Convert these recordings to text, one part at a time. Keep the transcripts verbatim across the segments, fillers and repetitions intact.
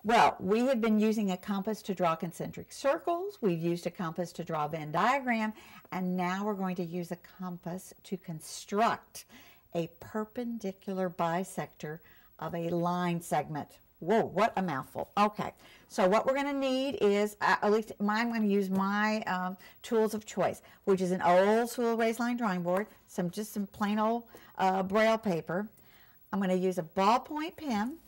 Well, we have been using a compass to draw concentric circles. We've used a compass to draw a Venn diagram, and now we're going to use a compass to construct a perpendicular bisector of a line segment. Whoa, what a mouthful. Okay, so what we're going to need is, uh, at least I'm going to use my um, tools of choice, which is an old Sewell raised line drawing board, some just some plain old uh, braille paper. I'm going to use a ballpoint pen,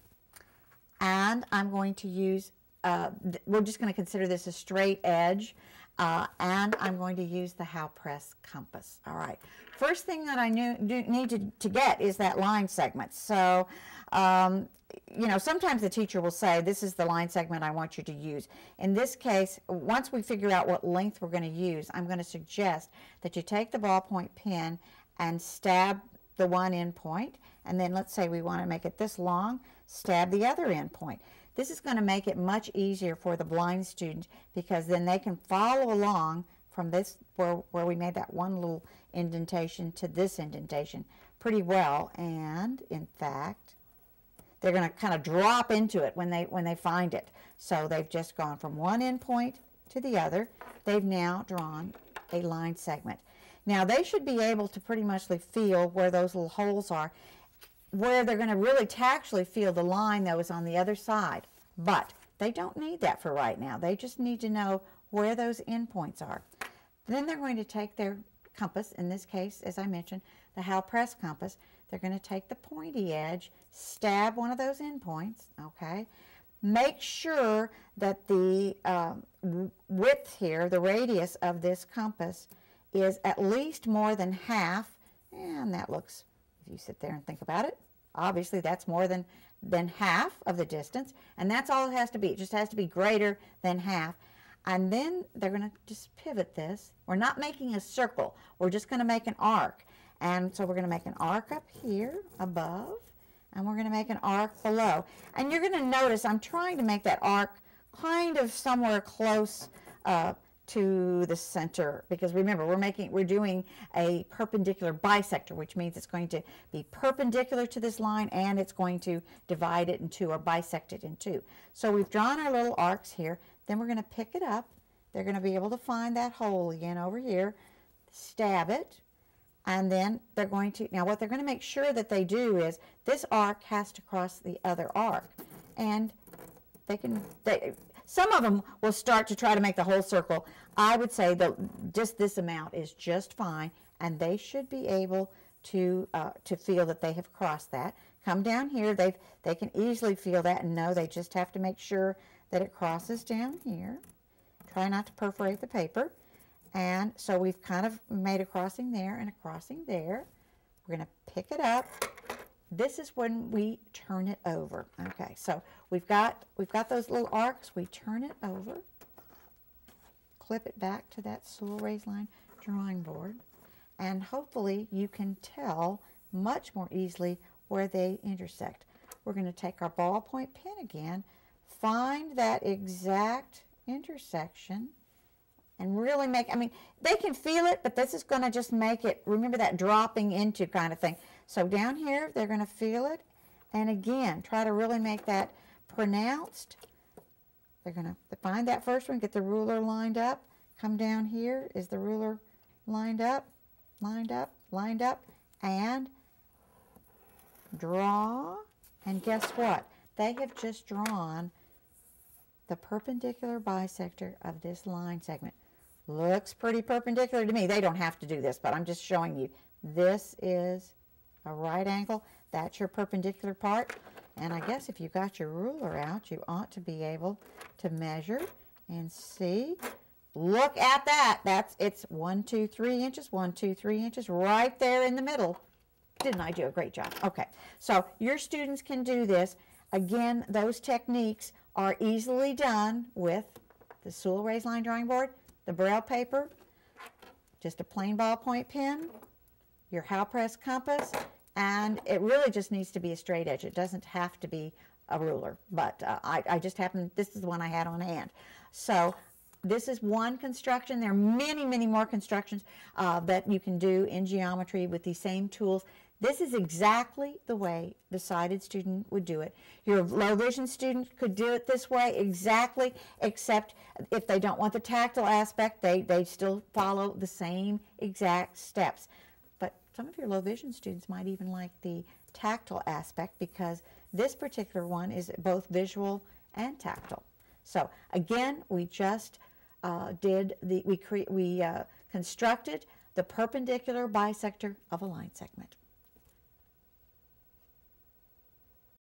and I'm going to use, uh, we're just going to consider this a straight edge, uh, and I'm going to use the How Press compass. All right. First thing that I knew, do, need to, to get is that line segment. So, um, you know, sometimes the teacher will say, this is the line segment I want you to use. In this case, once we figure out what length we're going to use, I'm going to suggest that you take the ballpoint pen and stab the one end point, and then let's say we want to make it this long, stab the other end point. This is going to make it much easier for the blind student, because then they can follow along from this, where, where we made that one little indentation to this indentation pretty well. And in fact, they're going to kind of drop into it when they when they find it. So they've just gone from one end point to the other. They've now drawn a line segment. Now they should be able to pretty much feel where those little holes are, where they're going to really tactually feel the line that was on the other side. But they don't need that for right now. They just need to know where those endpoints are. Then they're going to take their compass, in this case, as I mentioned, the How Press compass. They're going to take the pointy edge, stab one of those endpoints, okay? Make sure that the um, width here, the radius of this compass, is at least more than half, and that looks, if you sit there and think about it, obviously that's more than, than half of the distance, and that's all it has to be. It just has to be greater than half. And then they're going to just pivot this. We're not making a circle. We're just going to make an arc. And so we're going to make an arc up here above, and we're going to make an arc below. And you're going to notice I'm trying to make that arc kind of somewhere close uh, to the center, because remember, we're making, we're doing a perpendicular bisector, which means it's going to be perpendicular to this line, and it's going to divide it in two, or bisect it in two. So we've drawn our little arcs here. Then we're going to pick it up. They're going to be able to find that hole again over here, stab it, and then they're going to, now what they're going to make sure that they do is this arc has to cross the other arc. And they can, they, some of them will start to try to make the whole circle. I would say that just this amount is just fine, and they should be able to, uh, to feel that they have crossed that. Come down here, they they can easily feel that and know they just have to make sure that it crosses down here. Try not to perforate the paper. And so we've kind of made a crossing there and a crossing there. We're going to pick it up. This is when we turn it over. Okay, so we've got we've got those little arcs. We turn it over, clip it back to that Sewell raised line drawing board, and hopefully you can tell much more easily where they intersect. We're going to take our ballpoint pen again, find that exact intersection, and really make, I mean, they can feel it, but this is going to just make it, remember that dropping into kind of thing. So down here, they're going to feel it, and again, try to really make that pronounced. They're going to find that first one, get the ruler lined up, come down here, is the ruler lined up, lined up, lined up, and draw, and guess what? They have just drawn the perpendicular bisector of this line segment. Looks pretty perpendicular to me. They don't have to do this, but I'm just showing you. This is a right angle. That's your perpendicular part. And I guess if you got your ruler out, you ought to be able to measure and see. Look at that. That's, it's one, two, three inches, one, two, three inches right there in the middle. Didn't I do a great job? Okay, so your students can do this. Again, those techniques are easily done with the Sewell raised line drawing board, the braille paper, just a plain ballpoint pen, your How Press compass, and it really just needs to be a straight edge. It doesn't have to be a ruler, but uh, I, I just happened, this is the one I had on hand. So this is one construction. There are many, many more constructions uh, that you can do in geometry with these same tools. This is exactly the way the sighted student would do it. Your low vision student could do it this way exactly, except if they don't want the tactile aspect, they, they still follow the same exact steps. But some of your low vision students might even like the tactile aspect, because this particular one is both visual and tactile. So again, we just uh, did the, we, cre we uh, constructed the perpendicular bisector of a line segment.